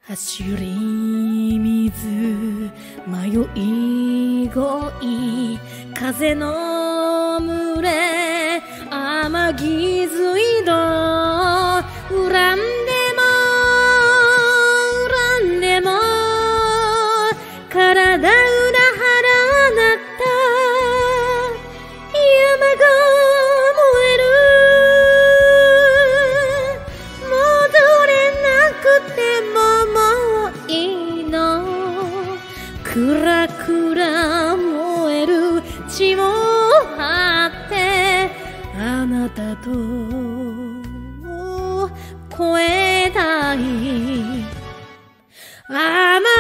走り水迷い恋風の群れ天気づいど恨んでも体裏腹なった山が燃える戻れなくてももういいのくらくら燃える血を張ってあなたと越えたい